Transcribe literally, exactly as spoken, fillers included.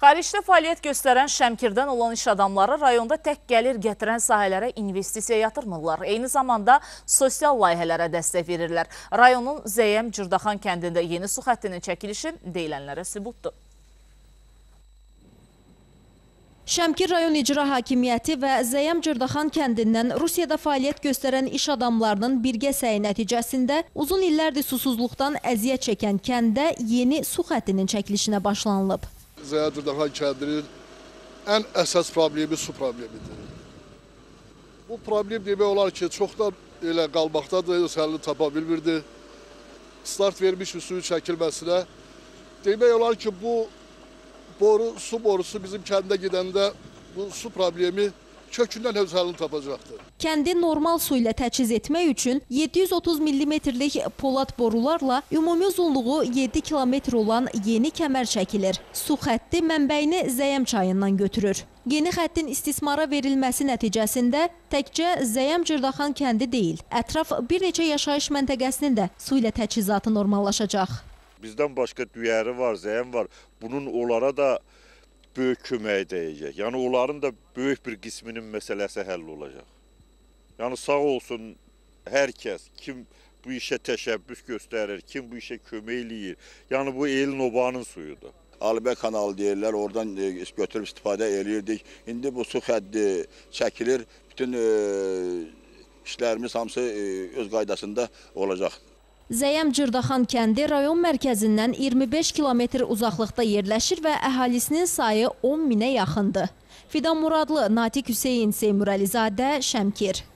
Xaricdə fəaliyyət göstərən Şəmkirdən olan iş adamları rayonda tək gəlir gətirən sahələrə investisiya yatırmırlar. Eyni zamanda sosial layihələrə dəstək verirlər. Rayonun Zəyəm Cırdaxan kəndində yeni su xəttinin çəkilişi deyilənlərə sübutdur. Şəmkir rayon icra hakimiyyəti və Zəyəm Cırdaxan kəndindən Rusiyada fəaliyyət göstərən iş adamlarının birgə səyi nəticəsində uzun illərdir susuzluqdan əziyyət çəkən kəndə yeni su xəttinin çəkilişinə başlanılıb. Zəyəm Cırdaxan kəndinin ən əsas problemi su problemidir. Bu problem demək olar ki, çoxdan elə qalmaqdadır, öz həllini tapa bilmirdi. Start vermiş suyun çəkilməsinə. Demək olar ki, bu boru, su borusu bizim kəndə gedəndə bu su problemi kökündən öz həllini tapacaqdır. Kəndi normal su ilə təchiz etmək üçün yeddi yüz otuz millimetrlik polad borularla ümumi uzunluğu yeddi kilometr olan yeni kəmər çəkilir. Su xətti mənbəyini Zəyəm çayından götürür. Yeni xəttin istismara verilməsi nəticəsində təkcə Zəyəm Cırdaxan kəndi deyil, ətraf bir neçə yaşayış məntəqəsinin də su ilə təchizatı normallaşacaq. Bizdən başqa Düyəri var, Zəyəm var. Bunun onlara da böyük köməyi dəyəcək. Yəni onların da böyük bir qisminin məsələsi həll olacaq. Yəni sağ olsun hər kəs, kim bu işə təşəbbüs göstərir, kim bu işə kömək eləyir. Yəni bu elin obanın suyudur. Alibə kanalı deyirlər, oradan götürüb istifadə eləyirdik. İndi bu su xəddi çəkilir, bütün e, işlərimiz hamısı e, öz qaydasında olacaq. Zəyəm Cırdaxan kəndi rayon mərkəzindən iyirmi beş kilometr uzaqlıqda yerləşir və əhalisinin sayı on minə yaxındır. Fidan Muradlı, Natiq Hüseyin, Seymur Əlizadə, Şəmkir.